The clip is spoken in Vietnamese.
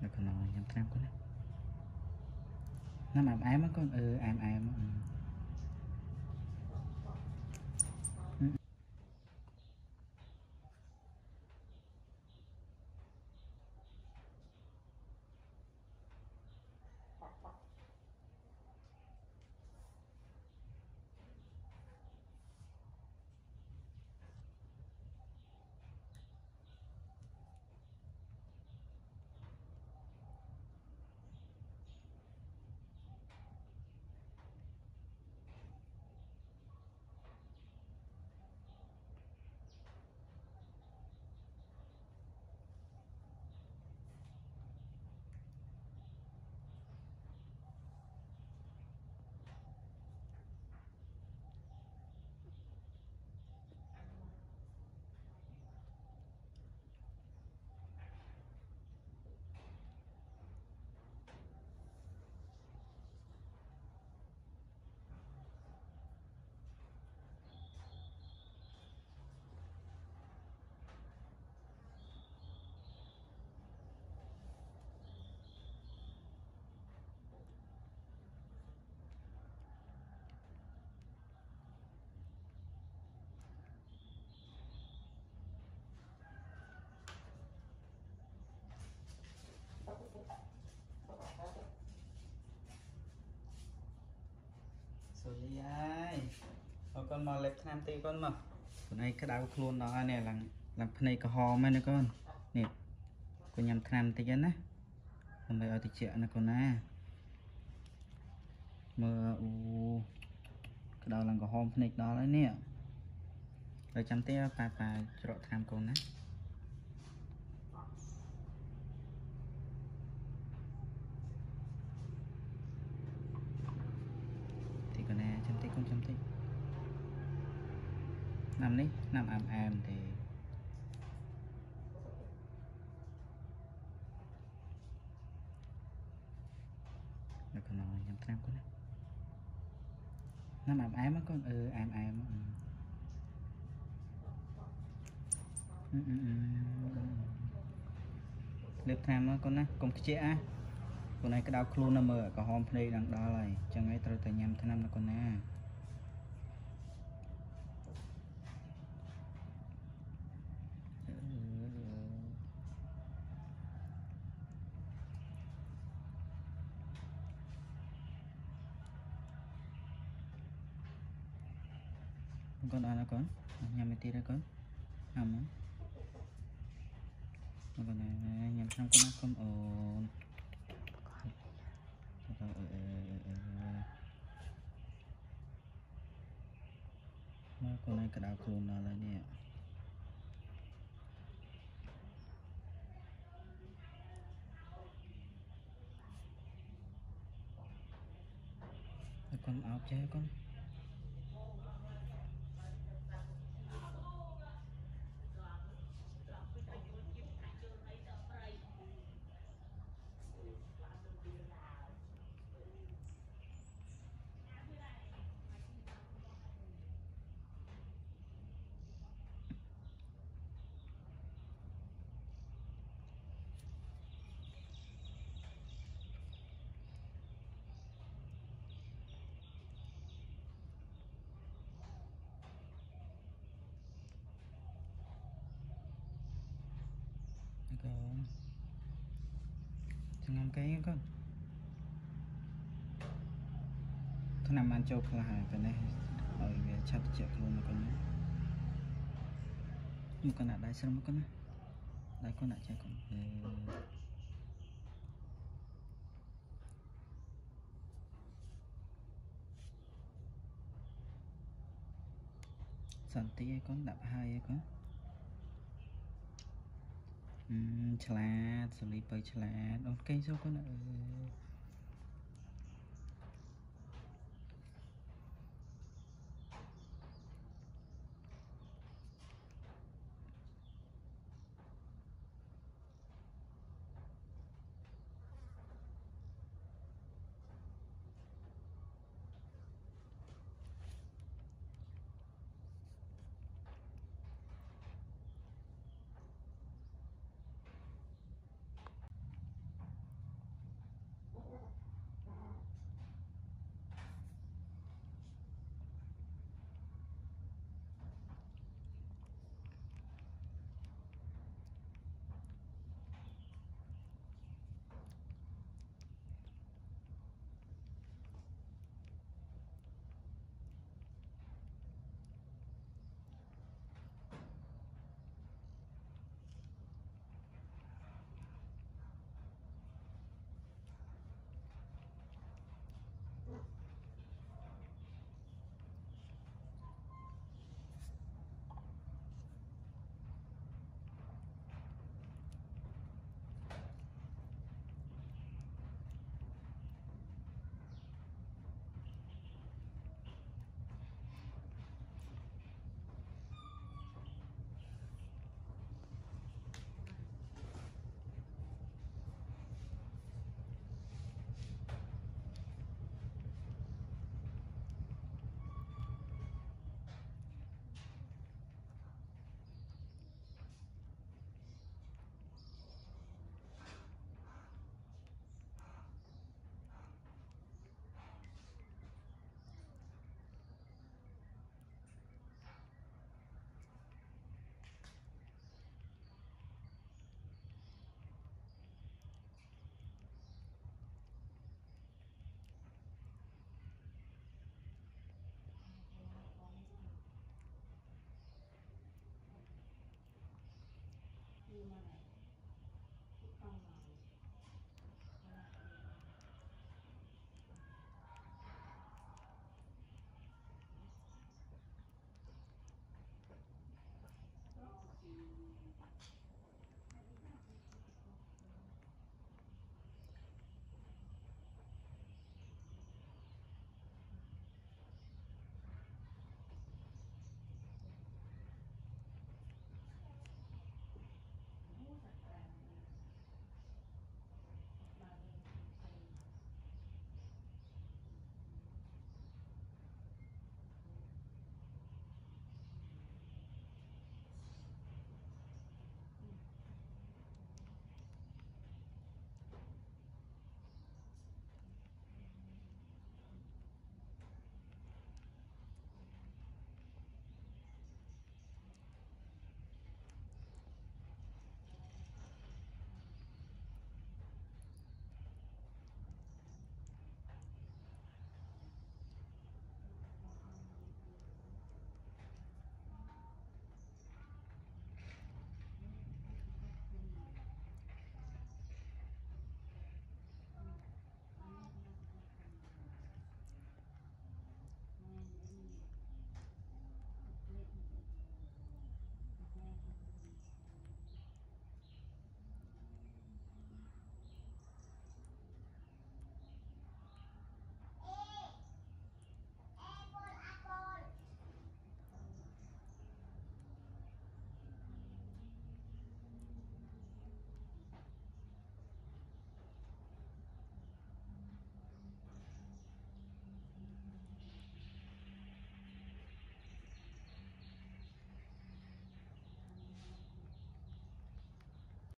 được còn nói nhắm tham con nó ám ám á con ám Zhuly ơi con mò lệch tham ti con mà hôm nay cái đau luôn đó nè làm này có hò mấy nè con nè con nhầm tham ti á hôm nay ở thì chuyện nè con nè mưa cái đầu là có hôm này đó đấy nè rồi chăm té pa cho tham con nè thì con nè chăm té con chăm té nằm đi nằm ảm thì được còn nói nhắm tham con nè nằm ảm á con ảm được tham á con nè cùng cái trẻ con này cái đau luôn nằm ở có hôm đây đằng đó này chẳng ấy tôi nhắm thứ năm là con nè con đó là con nhắm cái tí đó con nhắm con này nhắm xong con ồn con này cái đau luôn đó là nè con áo chế con ngâm cái con thằng nằm ăn châu là cái này ở chặt chẹt luôn con nhưng con đã đai xong con đây con lại chơi con sản tí con đạp hai con chả Zhuly bơi chả ok số con